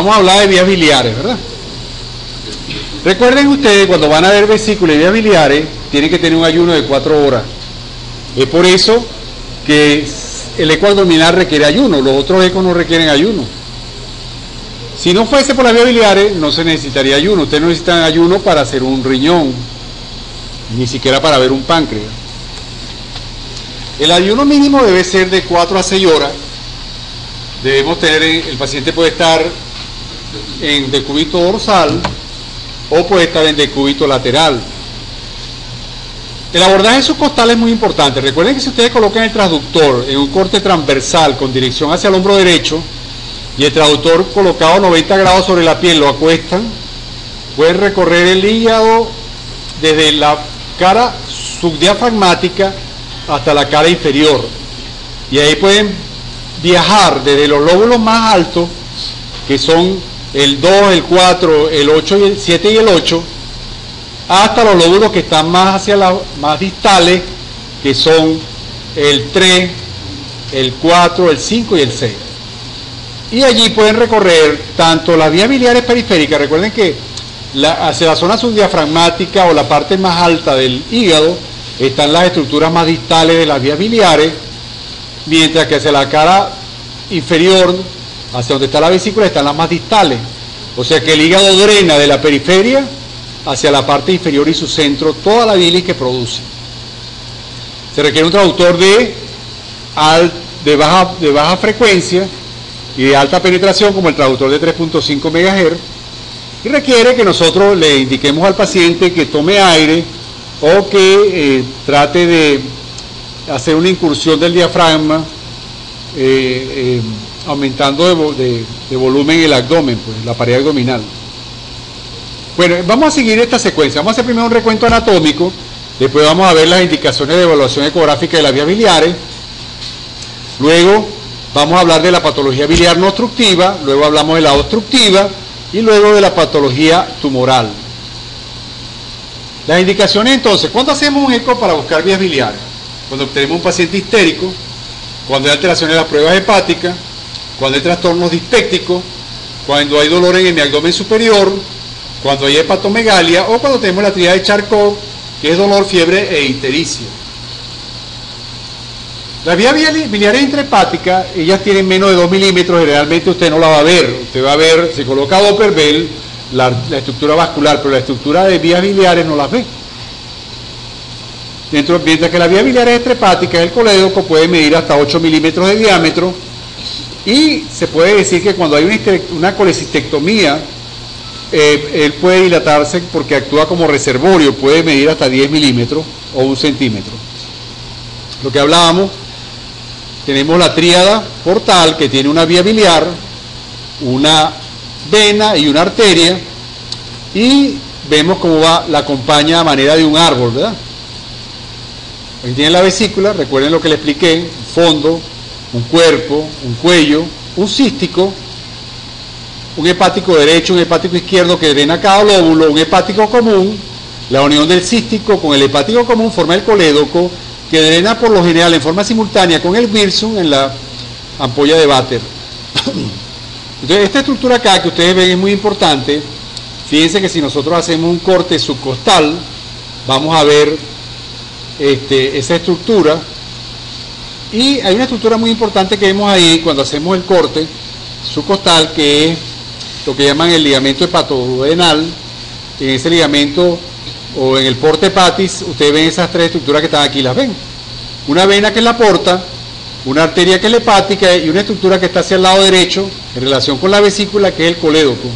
vamos a hablar de vías biliares, ¿verdad? Recuerden ustedes, cuando van a ver vesícula y vías biliares, tienen que tener un ayuno de 4 horas. Es por eso que el eco abdominal requiere ayuno, los otros ecos no requieren ayuno. Si no fuese por las vías biliares, no se necesitaría ayuno. Ustedes no necesitan ayuno para hacer un riñón, ni siquiera para ver un páncreas. El ayuno mínimo debe ser de 4 a 6 horas. Debemos tener, el paciente puede estar en decúbito dorsal o puede estar en decúbito lateral. El abordaje subcostal es muy importante. Recuerden que si ustedes colocan el transductor en un corte transversal con dirección hacia el hombro derecho y el transductor colocado 90 grados sobre la piel, lo acuestan, pueden recorrer el hígado desde la cara subdiafragmática hasta la cara inferior. Y ahí pueden viajar desde los lóbulos más altos, que son el 2, el 4, el 8 y el 7 y el 8, hasta los lóbulos que están más hacia más distales, que son el 3, el 4, el 5 y el 6. Y allí pueden recorrer tanto las vías biliares periféricas. Recuerden que hacia la zona subdiafragmática o la parte más alta del hígado están las estructuras más distales de las vías biliares, mientras que hacia la cara inferior, hacia donde está la vesícula, están las más distales. O sea que el hígado drena de la periferia hacia la parte inferior y su centro toda la bilis que produce. Se requiere un traductor de baja frecuencia y de alta penetración, como el traductor de 3.5 MHz, y requiere que nosotros le indiquemos al paciente que tome aire o que trate de hacer una incursión del diafragma, aumentando de volumen el abdomen, pues, la pared abdominal. Bueno, vamos a seguir esta secuencia. Vamos a hacer primero un recuento anatómico, después vamos a ver las indicaciones de evaluación ecográfica de las vías biliares, luego vamos a hablar de la patología biliar no obstructiva, luego hablamos de la obstructiva y luego de la patología tumoral. Las indicaciones entonces, ¿cuándo hacemos un eco para buscar vías biliares? Cuando tenemos un paciente histérico, cuando hay alteraciones de las pruebas hepáticas, cuando hay trastornos dispépticos, cuando hay dolor en el abdomen superior, cuando hay hepatomegalia o cuando tenemos la tríada de Charcot, que es dolor, fiebre e ictericia. Las vías biliares intrahepáticas, ellas tienen menos de 2 milímetros, generalmente usted no la va a ver. Usted va a ver, si coloca Doppler, ve la estructura vascular, pero la estructura de vías biliares no las ve. Mientras que las vías biliares extrahepáticas, el colédoco puede medir hasta 8 milímetros de diámetro, y se puede decir que cuando hay una colecistectomía, él puede dilatarse porque actúa como reservorio, puede medir hasta 10 milímetros o 1 centímetro. Lo que hablábamos, tenemos la tríada portal que tiene una vía biliar, una vena y una arteria, y vemos cómo la acompaña a manera de un árbol, ¿verdad? Aquí tienen la vesícula, recuerden lo que le expliqué: un fondo, un cuerpo, un cuello, un cístico, un hepático derecho, un hepático izquierdo que drena cada lóbulo, un hepático común. La unión del cístico con el hepático común forma el colédoco, que drena por lo general en forma simultánea con el Wirsung en la ampolla de Vater. Entonces, esta estructura acá que ustedes ven es muy importante. Fíjense que si nosotros hacemos un corte subcostal, vamos a ver esa estructura. Y hay una estructura muy importante que vemos ahí cuando hacemos el corte subcostal, que es lo que llaman el ligamento hepatoduodenal. En ese ligamento o en el porta hepatis, ustedes ven esas tres estructuras que están aquí, las ven. Una vena que es la porta, una arteria que es la hepática y una estructura que está hacia el lado derecho en relación con la vesícula, que es el colédoco.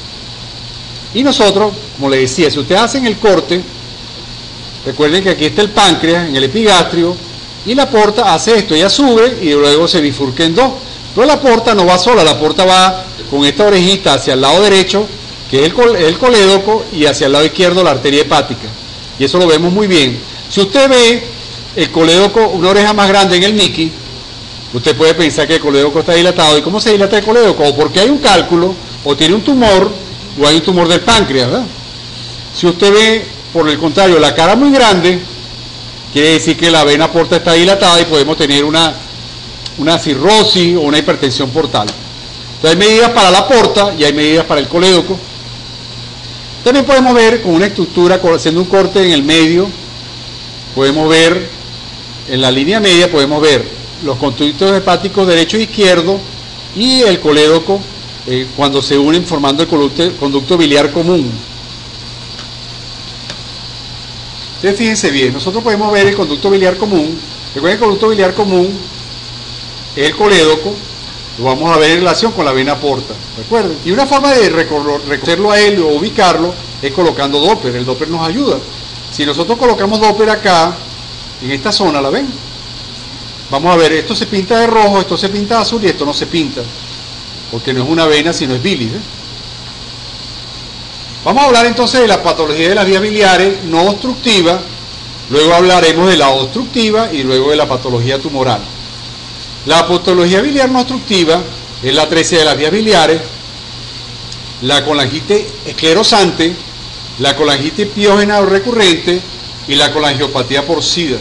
Y nosotros, como les decía, si ustedes hacen el corte, recuerden que aquí está el páncreas en el epigastrio, y la porta hace esto, ella sube y luego se bifurca en dos. Pero la porta no va sola, la porta va con esta orejita hacia el lado derecho, que es el colédoco, y hacia el lado izquierdo la arteria hepática. Y eso lo vemos muy bien. Si usted ve el colédoco, una oreja más grande en el Mickey, usted puede pensar que el colédoco está dilatado. ¿Y cómo se dilata el colédoco? O porque hay un cálculo, o tiene un tumor, o hay un tumor del páncreas, ¿verdad? Si usted ve, por el contrario, la cara muy grande, quiere decir que la vena porta está dilatada y podemos tener una cirrosis o una hipertensión portal. Entonces hay medidas para la porta y hay medidas para el colédoco. También podemos ver con una estructura, haciendo un corte en el medio, podemos ver, en la línea media podemos ver los conductos hepáticos derecho e izquierdo y el colédoco cuando se unen formando el conducto biliar común. Entonces fíjense bien, nosotros podemos ver el conducto biliar común. Recuerden que el conducto biliar común es el colédoco, lo vamos a ver en relación con la vena porta, ¿recuerden? Y una forma de reconocerlo a él o ubicarlo es colocando Doppler. El Doppler nos ayuda. Si nosotros colocamos Doppler acá, en esta zona, ¿la ven? Vamos a ver, esto se pinta de rojo, esto se pinta de azul y esto no se pinta, porque no es una vena, sino es bilis, ¿eh? Vamos a hablar entonces de la patología de las vías biliares no obstructiva, luego hablaremos de la obstructiva y luego de la patología tumoral. La patología biliar no obstructiva es la atresia de las vías biliares, la colangitis esclerosante, la colangitis piógena o recurrente y la colangiopatía porcida.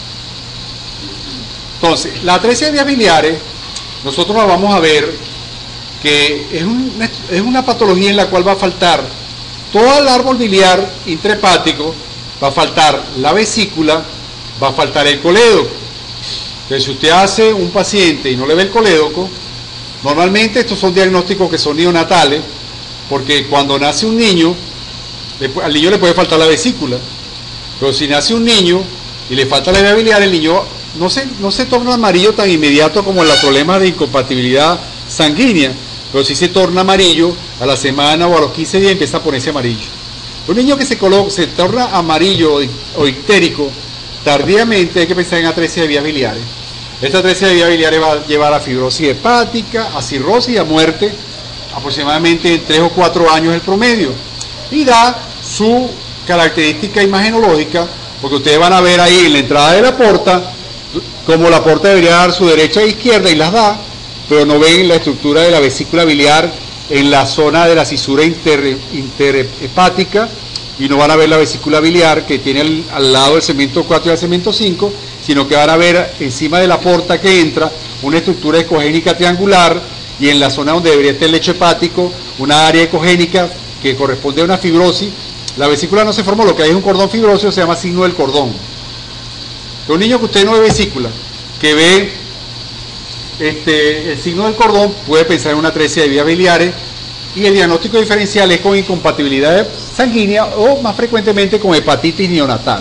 Entonces, la atresia de vías biliares, nosotros la vamos a ver que es una patología en la cual va a faltar todo el árbol biliar intrahepático, va a faltar la vesícula, va a faltar el colédoco. Entonces, si usted hace un paciente y no le ve el colédoco, normalmente estos son diagnósticos que son neonatales, porque cuando nace un niño, al niño le puede faltar la vesícula, pero si nace un niño y le falta la vía biliar, el niño no se torna amarillo tan inmediato como en los problemas de incompatibilidad sanguínea, pero sí se torna amarillo a la semana o a los 15 días empieza a ponerse amarillo. Un niño que se torna amarillo o ictérico tardíamente, hay que pensar en atresia de vías biliares. Esta atresia de vías biliares va a llevar a fibrosis hepática, a cirrosis y a muerte, aproximadamente en 3 o 4 años el promedio, y da su característica imagenológica, porque ustedes van a ver ahí en la entrada de la porta como la porta debería dar su derecha e izquierda y las da, pero no ven la estructura de la vesícula biliar en la zona de la cisura interhepática, y no van a ver la vesícula biliar que tiene al lado del segmento 4 y el segmento 5, sino que van a ver encima de la porta que entra una estructura ecogénica triangular, y en la zona donde debería estar el lecho hepático una área ecogénica que corresponde a una fibrosis. La vesícula no se formó, lo que hay es un cordón fibroso, se llama signo del cordón. Un niño que usted no ve vesícula, que ve el signo del cordón, puede pensar en una atresia de vías biliares, y el diagnóstico diferencial es con incompatibilidad sanguínea o más frecuentemente con hepatitis neonatal.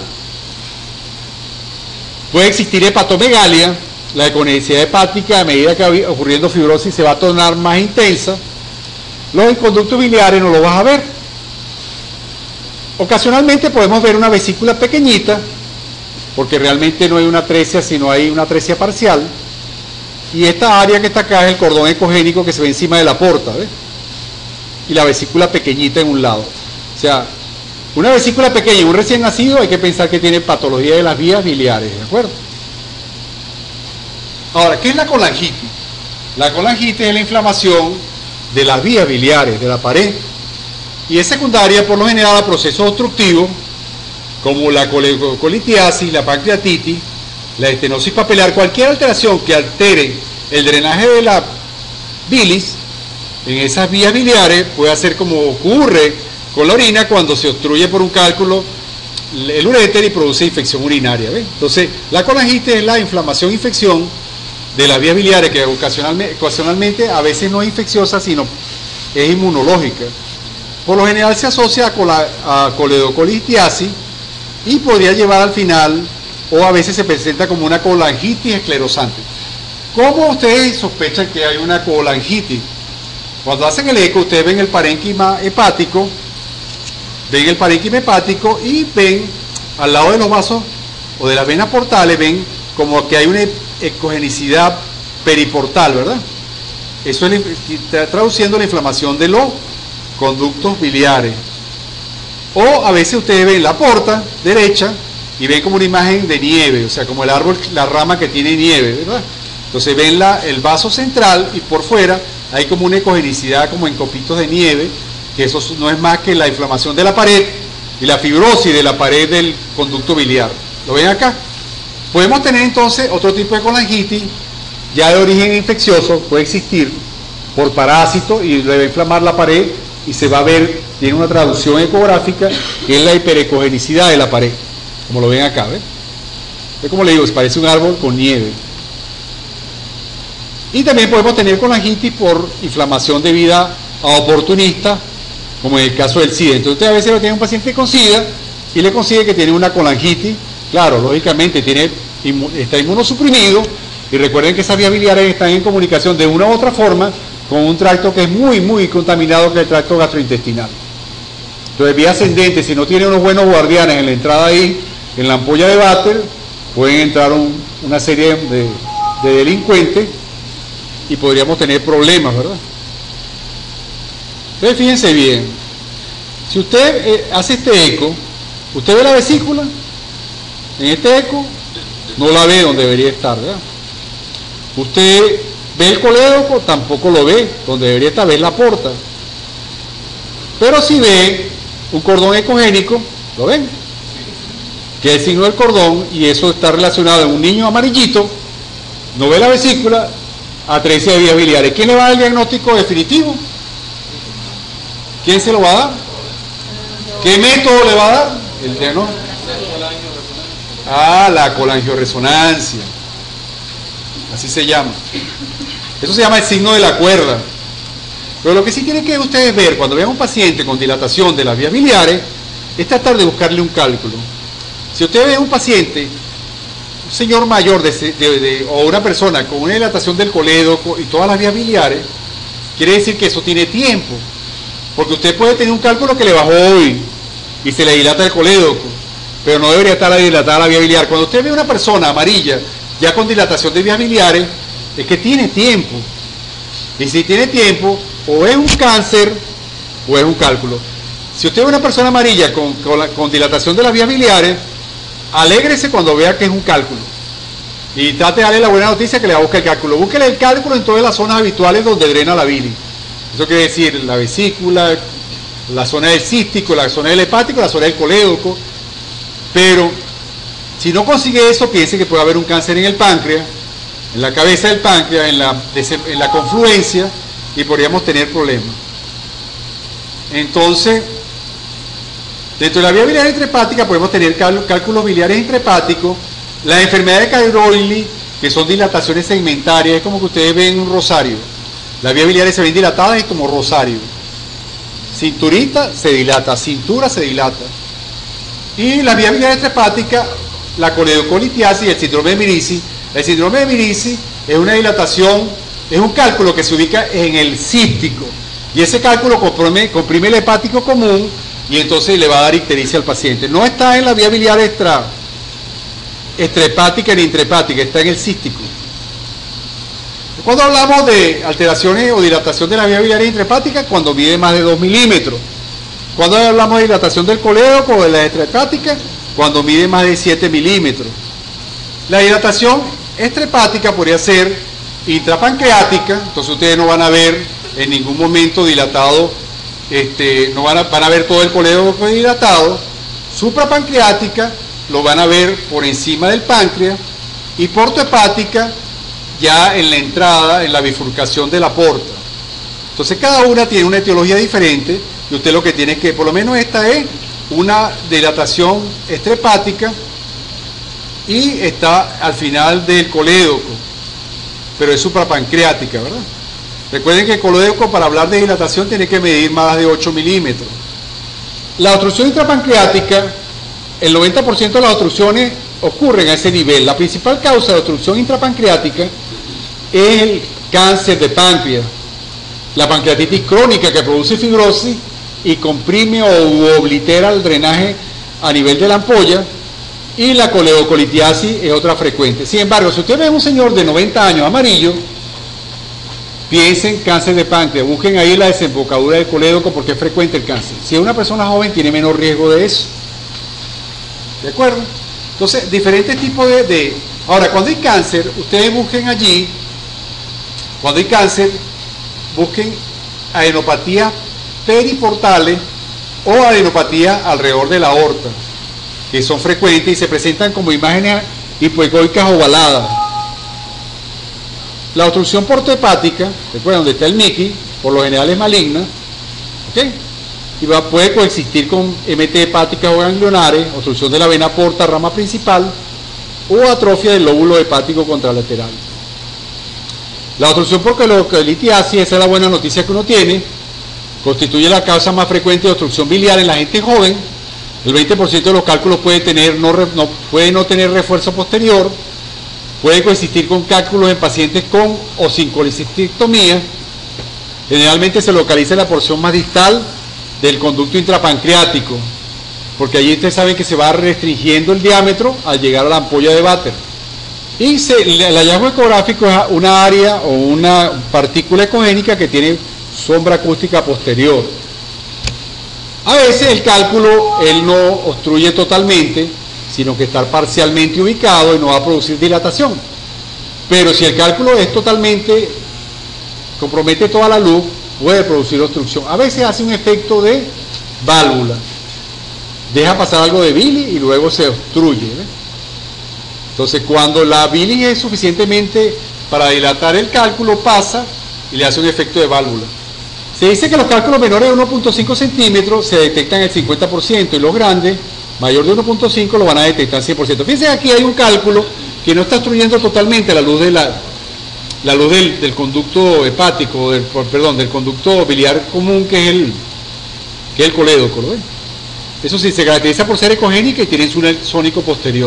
Puede existir hepatomegalia, la ecogenicidad hepática a medida que va ocurriendo fibrosis se va a tornar más intensa. Los conductos biliares no lo vas a ver. Ocasionalmente podemos ver una vesícula pequeñita, porque realmente no hay una atresia, sino hay una atresia parcial, y esta área que está acá es el cordón ecogénico que se ve encima de la porta, ¿ves? Y la vesícula pequeñita en un lado. O sea, una vesícula pequeña en un recién nacido hay que pensar que tiene patología de las vías biliares, ¿de acuerdo? Ahora, ¿qué es la colangitis? La colangitis es la inflamación de las vías biliares, de la pared, y es secundaria por lo general a procesos obstructivos como la coledocolitiasis, la pancreatitis, la estenosis papilar. Cualquier alteración que altere el drenaje de la bilis en esas vías biliares puede hacer como ocurre con la orina cuando se obstruye por un cálculo el uréter y produce infección urinaria, ¿ves? Entonces, la colangitis es la inflamación e infección de las vías biliares que ocasionalmente a veces no es infecciosa, sino es inmunológica. Por lo general se asocia a coledocolitiasis y podría llevar al final, o a veces se presenta como una colangitis esclerosante. ¿Cómo ustedes sospechan que hay una colangitis? Cuando hacen el eco, ustedes ven el parénquima hepático, y ven al lado de los vasos o de las venas portales, ven como que hay una ecogenicidad periportal, ¿verdad? Eso está traduciendo la inflamación de los conductos biliares. O a veces ustedes ven la porta derecha y ven como una imagen de nieve, o sea, como el árbol, la rama que tiene nieve, ¿verdad? Entonces ven el vaso central y por fuera hay como una ecogenicidad como en copitos de nieve, que eso no es más que la inflamación de la pared y la fibrosis de la pared del conducto biliar. ¿Lo ven acá? Podemos tener entonces otro tipo de colangitis, ya de origen infeccioso, puede existir, por parásito y le va a inflamar la pared y se va a ver, tiene una traducción ecográfica que es la hiperecogenicidad de la pared, como lo ven acá, ¿ves? Es como le digo, parece un árbol con nieve. Y también podemos tener colangitis por inflamación debida a oportunista, como en el caso del SIDA. Entonces usted a veces lo tiene un paciente con SIDA y le consigue que tiene una colangitis, claro, lógicamente está inmunosuprimido, y recuerden que esas vías biliares están en comunicación de una u otra forma con un tracto que es muy, muy contaminado, que es el tracto gastrointestinal. Entonces, vía ascendente, si no tiene unos buenos guardianes en la entrada ahí, en la ampolla de váter, pueden entrar una serie de delincuentes y podríamos tener problemas, ¿verdad? Entonces, fíjense bien, si usted hace este eco, ¿usted ve la vesícula? En este eco no la ve donde debería estar, ¿verdad? Usted ve el colédoco, tampoco lo ve donde debería estar, ve la porta. Pero si ve un cordón ecogénico, ¿lo ven? Que es el signo del cordón, y eso está relacionado en un niño amarillito, no ve la vesícula, atresia de vías biliares. ¿Quién le va a dar el diagnóstico definitivo? ¿Quién se lo va a dar? ¿Qué método le va a dar el diagnóstico? La colangioresonancia. Así se llama. Eso se llama el signo de la cuerda. Pero lo que sí tienen que ustedes ver cuando vean un paciente con dilatación de las vías biliares es tratar de buscarle un cálculo. Si usted ve un paciente, un señor mayor o una persona con una dilatación del colédoco y todas las vías biliares, quiere decir que eso tiene tiempo. Porque usted puede tener un cálculo que le bajó hoy y se le dilata el colédoco, pero no debería estar dilatada la vía biliar. Cuando usted ve una persona amarilla ya con dilatación de vías biliares, es que tiene tiempo. Y si tiene tiempo, o es un cáncer o es un cálculo. Si usted ve una persona amarilla con dilatación de las vías biliares, alégrese cuando vea que es un cálculo. Y trate de darle la buena noticia que le va a buscar el cálculo. Búsquele el cálculo en todas las zonas habituales donde drena la bilis. Eso quiere decir la vesícula, la zona del cístico, la zona del hepático, la zona del colédoco. Pero si no consigue eso, piense que puede haber un cáncer en el páncreas, en la cabeza del páncreas, en la confluencia, y podríamos tener problemas. Entonces, dentro de la vía biliar intrahepática podemos tener cálculos biliares intrahepáticos, las enfermedades de Cairoli, que son dilataciones segmentarias, es como que ustedes ven un rosario. Las vías biliares se ven dilatadas y como rosario. Cinturita se dilata, cintura se dilata. Y las vías biliares intrahepáticas, la coledocolitiasis y el síndrome de Mirici. El síndrome de Mirici es una dilatación, es un cálculo que se ubica en el cístico. Y ese cálculo comprime el hepático común y entonces le va a dar ictericia al paciente. No está en la vía biliar extrahepática ni intrahepática, está en el cístico. Cuando hablamos de alteraciones o dilatación de la vía biliar intrahepática, cuando mide más de 2 milímetros. Cuando hablamos de dilatación del colédoco o de la extrahepática, cuando mide más de 7 milímetros. La dilatación extrahepática podría ser intrapancreática, entonces ustedes no van a ver en ningún momento dilatado, no van a ver todo el colédoco dilatado. Suprapancreática lo van a ver por encima del páncreas, y portohepática ya en la entrada, en la bifurcación de la porta. Entonces cada una tiene una etiología diferente, y usted lo que tiene es que, por lo menos esta es una dilatación extrahepática y está al final del colédoco, pero es suprapancreática, ¿verdad? Recuerden que el colédoco, para hablar de dilatación, tiene que medir más de 8 milímetros. La obstrucción intrapancreática, el 90% de las obstrucciones ocurren a ese nivel. La principal causa de obstrucción intrapancreática es el cáncer de páncreas, la pancreatitis crónica, que produce fibrosis y comprime o oblitera el drenaje a nivel de la ampolla, y la coledocolitiasis es otra frecuente. Sin embargo, si usted ve a un señor de 90 años amarillo, piensen cáncer de páncreas, busquen ahí la desembocadura del colédoco porque es frecuente el cáncer. Si es una persona joven, tiene menos riesgo de eso. ¿De acuerdo? Entonces, diferentes tipos de... Ahora, cuando hay cáncer, ustedes busquen allí, cuando hay cáncer, busquen adenopatías periportales o adenopatías alrededor de la aorta, que son frecuentes y se presentan como imágenes hipoecoicas ovaladas. La obstrucción portohepática, recuerden donde está el Mickey, por lo general es maligna, ¿ok? Y puede coexistir con MT hepáticas o ganglionares, obstrucción de la vena porta, rama principal, o atrofia del lóbulo hepático contralateral. La obstrucción por quelocolitiasis, esa es la buena noticia que uno tiene, constituye la causa más frecuente de obstrucción biliar en la gente joven. El 20% de los cálculos puede no tener refuerzo posterior, puede coexistir con cálculos en pacientes con o sin colecistectomía. Generalmente se localiza en la porción más distal del conducto intrapancreático, porque allí ustedes saben que se va restringiendo el diámetro al llegar a la ampolla de Vater. Y el hallazgo ecográfico es una área o una partícula ecogénica que tiene sombra acústica posterior. A veces el cálculo, él no obstruye totalmente, sino que está parcialmente ubicado y no va a producir dilatación. Pero si el cálculo es totalmente, compromete toda la luz, puede producir obstrucción. A veces hace un efecto de válvula. Deja pasar algo de bilis y luego se obstruye, ¿ves? Entonces, cuando la bilis es suficientemente para dilatar el cálculo, pasa y le hace un efecto de válvula. Se dice que los cálculos menores de 1.5 centímetros se detectan el 50% y los grandes, mayor de 1.5, lo van a detectar 100%. Fíjense, aquí hay un cálculo que no está obstruyendo totalmente la luz de la luz del conducto hepático, del conducto biliar común, que es el colédoco, ¿no? Eso sí, se caracteriza por ser ecogénica y tiene un sónico posterior.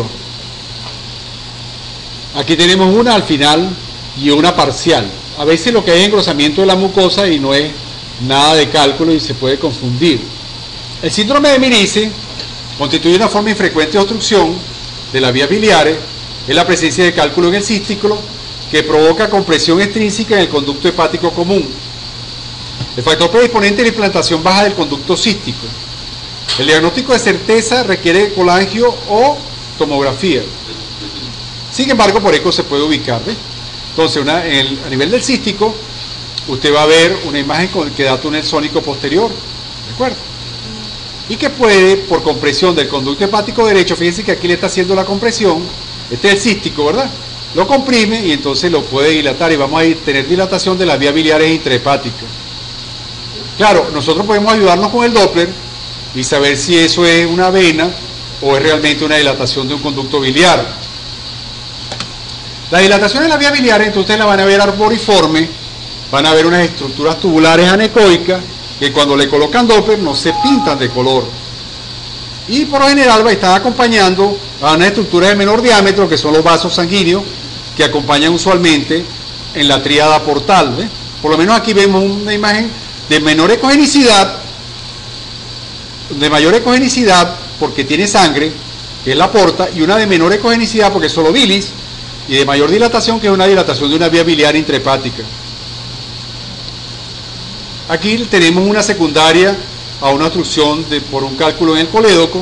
Aquí tenemos una al final y una parcial. A veces lo que hay es engrosamiento de la mucosa y no es nada de cálculo y se puede confundir. El síndrome de Mirice constituye una forma infrecuente de obstrucción de las vías biliares. Es la presencia de cálculo en el cístico que provoca compresión extrínseca en el conducto hepático común. El factor predisponente es la implantación baja del conducto cístico. El diagnóstico de certeza requiere colangio o tomografía. Sin embargo, por eco se puede ubicar, ¿ves? Entonces, a nivel del cístico, usted va a ver una imagen que da túnel sónico posterior, ¿de acuerdo? Y que puede, por compresión del conducto hepático derecho, fíjense que aquí le está haciendo la compresión, este es el cístico, ¿verdad? Lo comprime y entonces lo puede dilatar y vamos a tener dilatación de las vías biliares intrahepáticas. Claro, nosotros podemos ayudarnos con el Doppler y saber si eso es una vena o es realmente una dilatación de un conducto biliar. La dilatación de las vías biliares, entonces ustedes la van a ver arboriforme, van a ver unas estructuras tubulares anecoicas que cuando le colocan Doppler no se pintan de color. Y por lo general están acompañando a unas estructuras de menor diámetro, que son los vasos sanguíneos, que acompañan usualmente en la tríada portal, ¿ves? Por lo menos aquí vemos una imagen de menor ecogenicidad, de mayor ecogenicidad porque tiene sangre, que es la porta, y una de menor ecogenicidad porque es solo bilis, y de mayor dilatación, que es una dilatación de una vía biliar intrahepática. Aquí tenemos una secundaria a una obstrucción por un cálculo en el colédoco.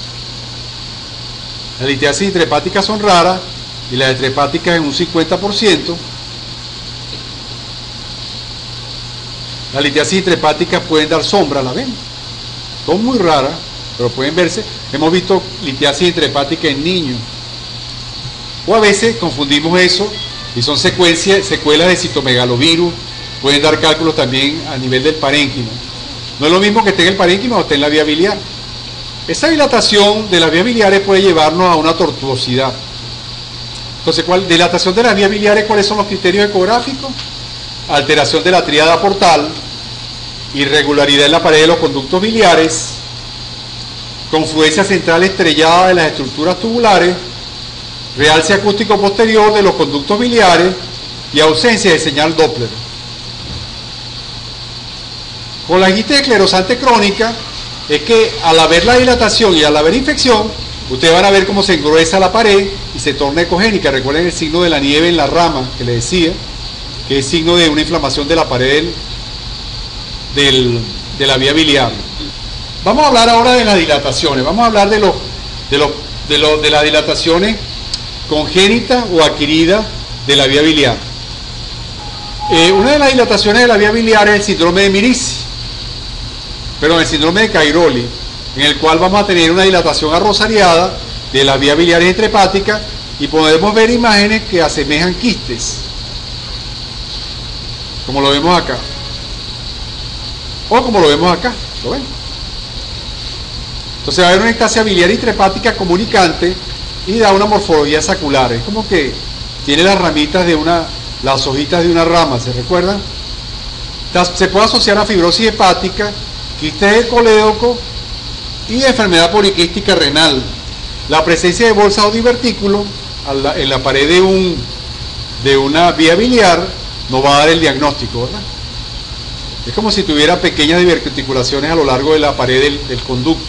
Las litiasis intrahepáticas son raras y las extrahepáticas en un 50%. Las litiasis intrahepáticas pueden dar sombra a la vena. Son muy raras, pero pueden verse. Hemos visto litiasis intrahepática en niños. O a veces confundimos eso y son secuelas de citomegalovirus. Pueden dar cálculos también a nivel del parénquima. No es lo mismo que esté en el parénquima o esté en la vía biliar. Esa dilatación de las vías biliares puede llevarnos a una tortuosidad. Entonces, dilatación de las vías biliares, ¿cuáles son los criterios ecográficos? Alteración de la tríada portal, irregularidad en la pared de los conductos biliares, confluencia central estrellada de las estructuras tubulares, realce acústico posterior de los conductos biliares y ausencia de señal Doppler. Con la angitis esclerosante crónica es que al haber la dilatación y al haber infección, ustedes van a ver cómo se engruesa la pared y se torna ecogénica. Recuerden el signo de la nieve en la rama que les decía, que es signo de una inflamación de la pared de la vía biliar. Vamos a hablar ahora de las dilataciones. Vamos a hablar de las dilataciones congénitas o adquiridas de la vía biliar. Una de las dilataciones de la vía biliar es el síndrome de Mirice, el síndrome de Cairoli, en el cual vamos a tener una dilatación arrosariada de las vías biliares intrahepáticas y podemos ver imágenes que asemejan quistes. como lo vemos acá, o como lo vemos acá, ¿lo ven? Entonces va a haber una ectasia biliar intrahepática comunicante y da una morfología sacular, es como que tiene las ramitas de las hojitas de una rama, ¿se recuerdan? Se puede asociar a fibrosis hepática, quistes del colédoco y enfermedad poliquística renal. La presencia de bolsas o divertículos en la pared de una vía biliar nos va a dar el diagnóstico, ¿verdad? Es como si tuviera pequeñas diverticulaciones a lo largo de la pared del conducto.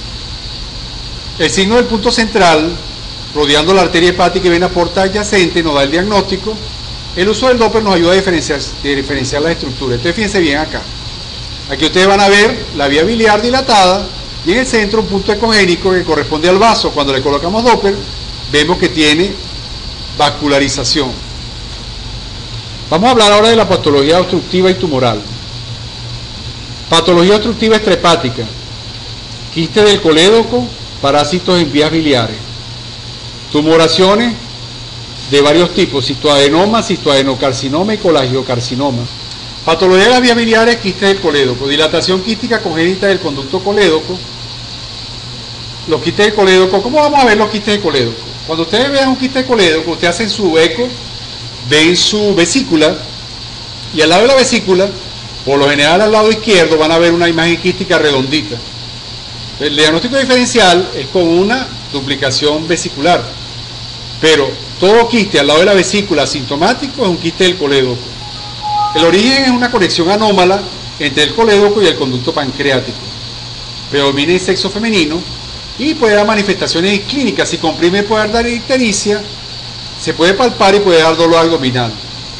El signo del punto central, rodeando la arteria hepática y vena porta adyacente, nos da el diagnóstico. El uso del Doppler nos ayuda a diferenciar las estructuras. Entonces fíjense bien acá. Aquí ustedes van a ver la vía biliar dilatada y en el centro un punto ecogénico que corresponde al vaso. Cuando le colocamos Doppler, vemos que tiene vascularización. Vamos a hablar ahora de la patología obstructiva y tumoral. Patología obstructiva extrahepática, quiste del colédoco, parásitos en vías biliares, tumoraciones de varios tipos, cistoadenoma, cistoadenocarcinoma y colangiocarcinoma. Patología de las vías biliares, quiste del colédoco, dilatación quística congénita del conducto colédoco. Los quistes del colédoco, ¿cómo vamos a ver los quistes del colédoco? Cuando ustedes vean un quiste del colédoco, ustedes hacen su eco, ven su vesícula, y al lado de la vesícula, por lo general al lado izquierdo, van a ver una imagen quística redondita. El diagnóstico diferencial es con una duplicación vesicular, pero todo quiste al lado de la vesícula asintomático es un quiste del colédoco. El origen es una conexión anómala entre el colédoco y el conducto pancreático. Predomina el sexo femenino y puede dar manifestaciones clínicas. Si comprime puede dar ictericia, se puede palpar y puede dar dolor abdominal.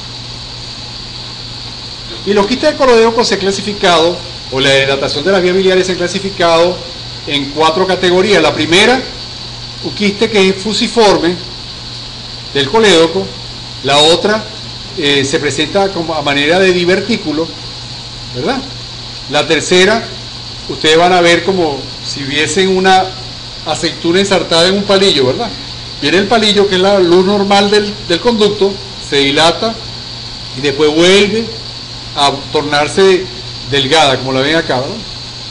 Y los quistes del colédoco se han clasificado, o la dilatación de las vías biliares se ha clasificado en 4 categorías. La primera, un quiste que es fusiforme del colédoco. La otra se presenta como a manera de divertículo, ¿verdad? La tercera, ustedes van a ver como si viesen una aceituna ensartada en un palillo, ¿verdad? Viene el palillo, que es la luz normal del conducto, se dilata y después vuelve a tornarse delgada, como la ven acá, ¿verdad?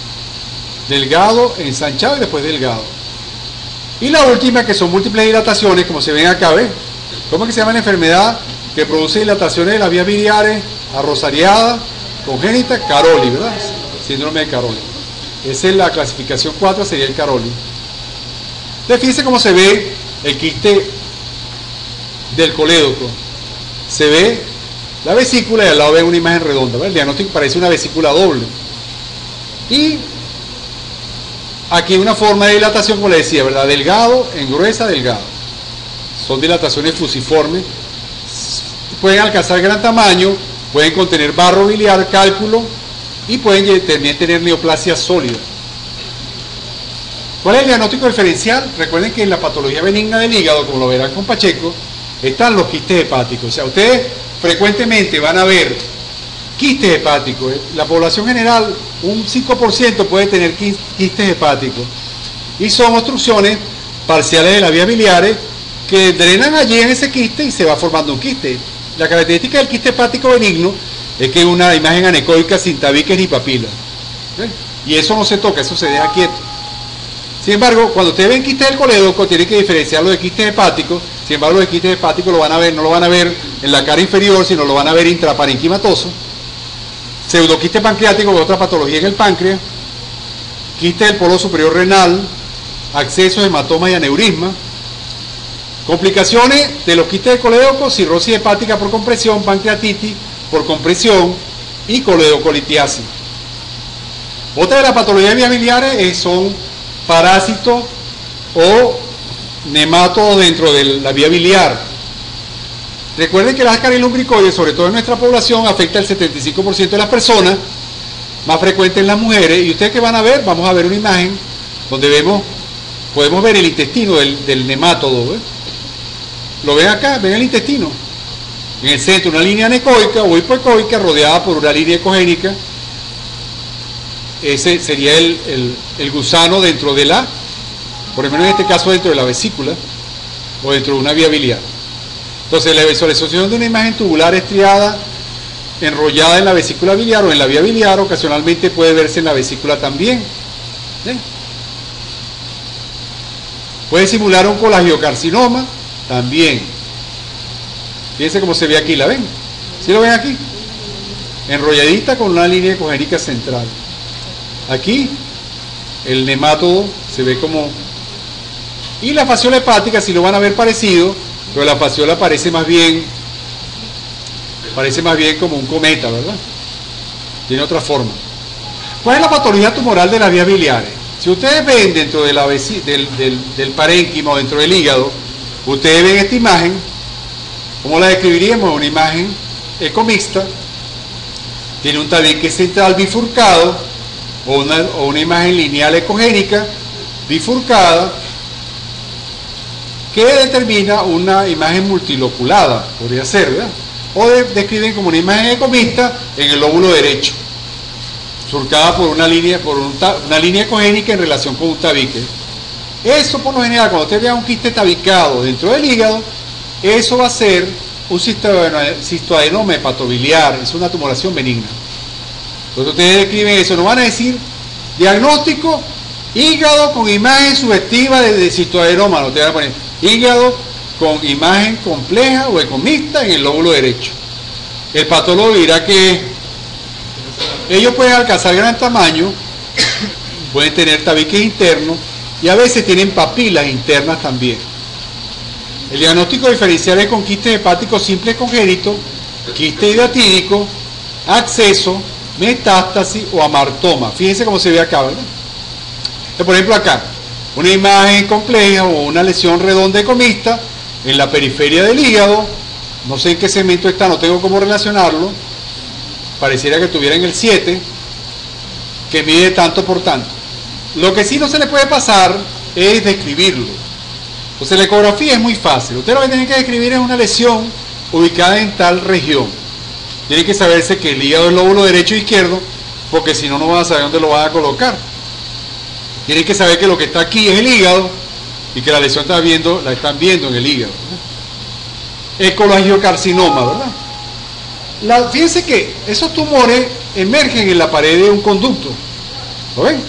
Delgado, ensanchado y después delgado. Y la última, que son múltiples dilataciones, como se ven acá, ¿ves? ¿Cómo es que se llama la enfermedad que produce dilataciones de las vías biliares? Arrosariada, congénita, Caroli, ¿verdad? Síndrome de Caroli. Esa es la clasificación 4, sería el Caroli. Entonces, fíjense cómo se ve el quiste del colédoco. Se ve la vesícula y al lado ven una imagen redonda, ¿verdad? El diagnóstico parece una vesícula doble. Y aquí una forma de dilatación, como le decía, ¿verdad? Delgado, engruesa, delgado. Son dilataciones fusiformes. Pueden alcanzar gran tamaño, pueden contener barro biliar, cálculo y pueden también tener neoplasia sólida. ¿Cuál es el diagnóstico diferencial? Recuerden que en la patología benigna del hígado, como lo verán con Pacheco, están los quistes hepáticos. O sea, ustedes frecuentemente van a ver quistes hepáticos. La población general, un 5% puede tener quistes hepáticos. Y son obstrucciones parciales de las vías biliares que drenan allí en ese quiste y se va formando un quiste. La característica del quiste hepático benigno es que es una imagen anecoica sin tabiques ni papilas. Y eso no se toca, eso se deja quieto. Sin embargo, cuando ustedes ven quistes del colédoco, tienen que diferenciarlo de quistes hepáticos. Sin embargo, los quistes hepáticos lo van a ver, no lo van a ver en la cara inferior, sino lo van a ver intraparenquimatoso. Pseudoquiste pancreático, que es otra patología en el páncreas. Quiste del polo superior renal, accesos, hematomas y aneurisma. Complicaciones de los quistes del colédoco: cirrosis hepática por compresión, pancreatitis por compresión y coledocolitiasis. Otra de las patologías de vías biliares son parásitos o nematodos dentro de la vía biliar. Recuerden que la ascaris lumbricoides, sobre todo en nuestra población, afecta al 75% de las personas, más frecuente en las mujeres. Y ustedes que van a ver, vamos a ver una imagen donde podemos ver el intestino del nemátodo, ¿ves? Lo ven acá, ven el intestino. En el centro una línea anecoica o hipoecoica rodeada por una línea ecogénica. Ese sería el gusano dentro de por lo menos en este caso dentro de la vesícula o dentro de una vía biliar. Entonces la visualización de una imagen tubular estriada enrollada en la vesícula biliar o en la vía biliar, ocasionalmente puede verse en la vesícula también. Puede simular un colangiocarcinoma también. Fíjense cómo se ve aquí, ¿la ven? ¿Sí lo ven aquí? Enrolladita con una línea ecogénica central. Aquí el nematodo se ve como... Y la fasciola hepática, si lo van a ver parecido, pero la fasciola parece más bien como un cometa, ¿verdad? Tiene otra forma. ¿Cuál es la patología tumoral de las vías biliares? Si ustedes ven dentro de del parénquima o dentro del hígado, ustedes ven esta imagen. ¿Cómo la describiríamos? Una imagen ecomixta. Tiene un tabique central bifurcado o una imagen lineal ecogénica bifurcada que determina una imagen multiloculada, podría ser, ¿verdad? O describen como una imagen ecomixta en el lóbulo derecho, surcada por una línea ecogénica en relación con un tabique. Eso, por lo general, cuando usted vea un quiste tabicado dentro del hígado, eso va a ser un cistoadenoma hepatobiliar, es una tumoración benigna. Entonces ustedes describen eso, no van a decir diagnóstico, hígado con imagen sugestiva de cistoadenoma, no te van a poner hígado con imagen compleja o ecomixta en el lóbulo derecho. El patólogo dirá que ellos pueden alcanzar gran tamaño, pueden tener tabiques internos y a veces tienen papilas internas también. El diagnóstico diferencial es con quiste hepático simple congénito, quiste hidratídico, acceso, metástasis o amartoma. Fíjense cómo se ve acá, ¿verdad? Entonces, por ejemplo, acá, una imagen compleja o una lesión redonda ecomixta en la periferia del hígado, no sé en qué segmento está, no tengo cómo relacionarlo, pareciera que estuviera en el 7, que mide tanto por tanto. Lo que sí no se le puede pasar es describirlo. Entonces la ecografía es muy fácil. Usted lo que tiene que describir es una lesión ubicada en tal región. Tiene que saberse que el hígado es lóbulo derecho e izquierdo, porque si no, no van a saber dónde lo van a colocar. Tienen que saber que lo que está aquí es el hígado y que la lesión la están viendo en el hígado, ¿verdad? Colangiocarcinoma, ¿verdad? Fíjense que esos tumores emergen en la pared de un conducto. ¿Lo ven?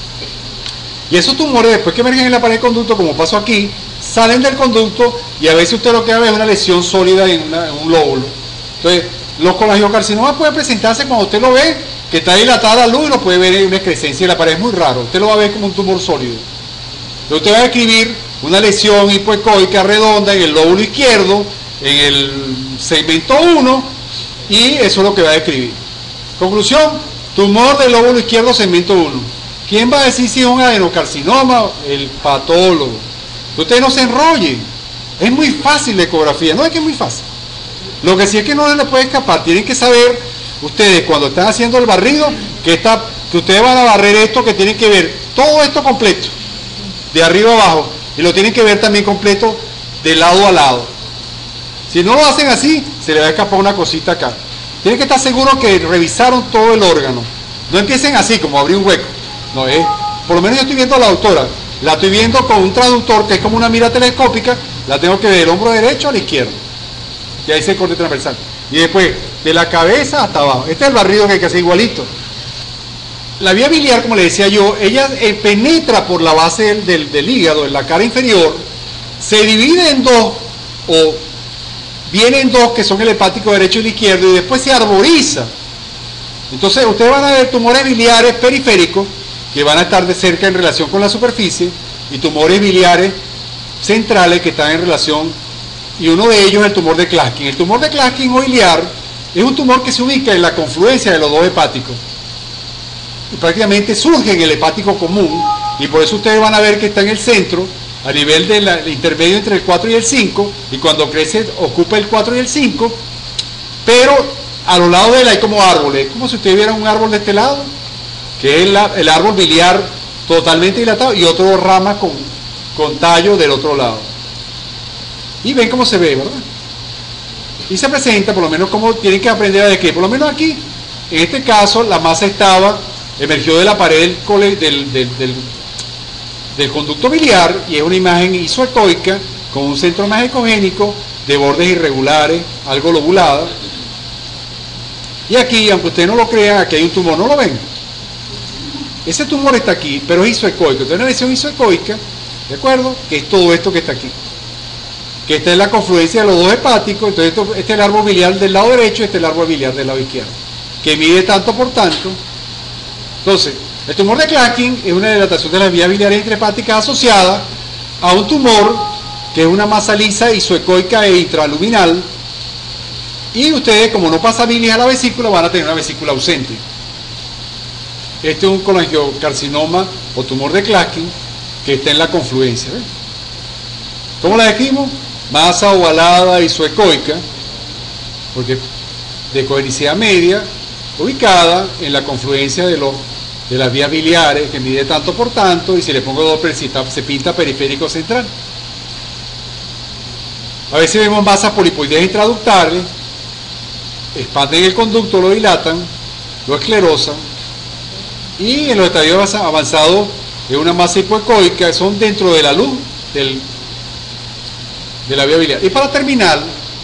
Y esos tumores, después que emergen en la pared del conducto, como pasó aquí, salen del conducto y a veces usted lo que ve es una lesión sólida en un lóbulo. Entonces, los colangiocarcinomas pueden presentarse cuando usted lo ve, que está dilatada la luz y lo puede ver en una excrescencia de la pared. Es muy raro, usted lo va a ver como un tumor sólido. Entonces usted va a describir una lesión hipoecoica redonda en el lóbulo izquierdo, en el segmento 1, y eso es lo que va a describir. Conclusión, tumor del lóbulo izquierdo, segmento 1. ¿Quién va a decir si es un adenocarcinoma? El patólogo. Ustedes no se enrollen. Es muy fácil la ecografía, no es que es muy fácil. Lo que sí es que no se les puede escapar. Tienen que saber, ustedes cuando están haciendo el barrido, que ustedes van a barrer esto, que tienen que ver todo esto completo, de arriba a abajo, y lo tienen que ver también completo de lado a lado. Si no lo hacen así, se les va a escapar una cosita acá. Tienen que estar seguros que revisaron todo el órgano. No empiecen así, como abrir un hueco. No es. Por lo menos yo estoy viendo a la doctora. La estoy viendo con un traductor que es como una mira telescópica. La tengo que ver del hombro derecho a la izquierda. Y ahí se corte transversal. Y después, de la cabeza hasta abajo. Este es el barrido que hay que hacer igualito. La vía biliar, como le decía yo, ella penetra por la base del hígado, en la cara inferior, se divide en dos, o viene en dos, que son el hepático derecho y el izquierdo, y después se arboriza. Entonces, ustedes van a ver tumores biliares periféricos, que van a estar de cerca en relación con la superficie, y tumores biliares centrales que están en relación, y uno de ellos es el tumor de Klatskin. El tumor de Klatskin o biliar es un tumor que se ubica en la confluencia de los dos hepáticos. Y prácticamente surge en el hepático común, y por eso ustedes van a ver que está en el centro, a nivel del intermedio entre el 4 y el 5, y cuando crece ocupa el 4 y el 5, pero a los lados de él hay como árboles, como si ustedes vieran un árbol de este lado, que es el árbol biliar totalmente dilatado, y otro rama con tallo del otro lado. Y ven cómo se ve, ¿verdad? Y se presenta, por lo menos como tienen que aprender a describir. Por lo menos aquí, en este caso, la masa emergió de la pared del conducto biliar, y es una imagen isoecoica con un centro más ecogénico de bordes irregulares, algo lobulada. Y aquí, aunque ustedes no lo crean, aquí hay un tumor, ¿no lo ven? Ese tumor está aquí, pero es isoecoico. Entonces una lesión isoecoica, ¿de acuerdo? Que es todo esto que está aquí. Que está en la confluencia de los dos hepáticos. Entonces este es el árbol biliar del lado derecho y este es el árbol biliar del lado izquierdo. Que mide tanto por tanto. Entonces, el tumor de Klatskin es una dilatación de las vías biliares intrahepáticas asociada a un tumor que es una masa lisa isoecoica e intraluminal. Y ustedes, como no pasa bilis a la vesícula, van a tener una vesícula ausente. Este es un colangiocarcinoma o tumor de Klatskin que está en la confluencia. ¿Ven? ¿Cómo la describimos? Masa ovalada isoecoica, porque de conicidad media, ubicada en la confluencia de las vías biliares, que mide tanto por tanto, y si le pongo Doppler se pinta periférico central. A veces vemos masas polipoideas intraductales, expanden el conducto, lo dilatan, lo esclerosan, y en los estadios avanzados es una masa hipoecoica, son dentro de la luz de la vía biliar. Y para terminar,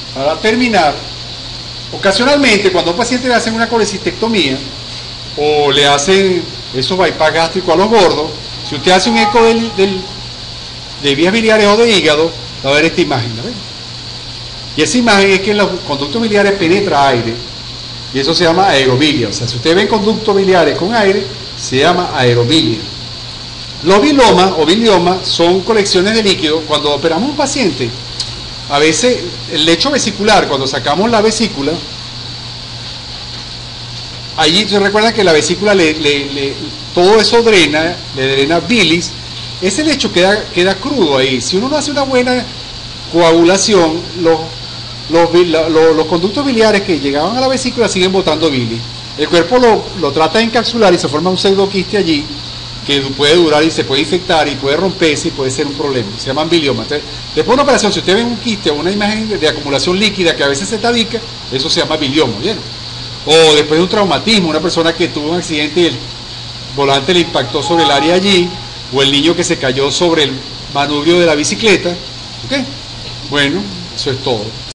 ocasionalmente cuando a un paciente le hacen una colecistectomía o le hacen esos bypass gástricos a los gordos, si usted hace un eco de vías biliares o de hígado, va a ver esta imagen, ¿la ven? Y esa imagen es que en los conductos biliares penetra aire, y eso se llama aerobilia. O sea, si usted ve conductos biliares con aire, se llama aerobilia. Los bilomas o biliomas son colecciones de líquido. Cuando operamos a un paciente, a veces el lecho vesicular, cuando sacamos la vesícula, allí se recuerda que la vesícula todo eso drena, le drena bilis. Ese lecho queda crudo ahí. Si uno no hace una buena coagulación, los conductos biliares que llegaban a la vesícula siguen botando bilis. El cuerpo lo trata de encapsular y se forma un pseudoquiste allí que puede durar y se puede infectar y puede romperse y puede ser un problema. Se llaman biliomas. Entonces, después de una operación, si usted ve un quiste o una imagen de acumulación líquida que a veces se tabica, eso se llama bilioma, ¿bien? O después de un traumatismo, una persona que tuvo un accidente y el volante le impactó sobre el área allí, o el niño que se cayó sobre el manubrio de la bicicleta. ¿Ok? Bueno, eso es todo.